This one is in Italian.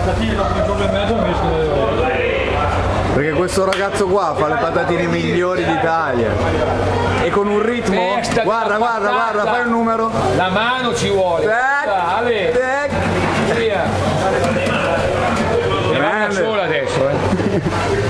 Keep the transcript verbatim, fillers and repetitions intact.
patatine dopo un giorno e mezzo non riescono ad arrivare. Perché questo ragazzo qua fa le patatine migliori d'Italia. E con un ritmo. Testa Guarda, guarda, patata. guarda, fai un numero. La mano ci vuole. Tac, Ale, tac. via. Ne va Grande. sola adesso, eh.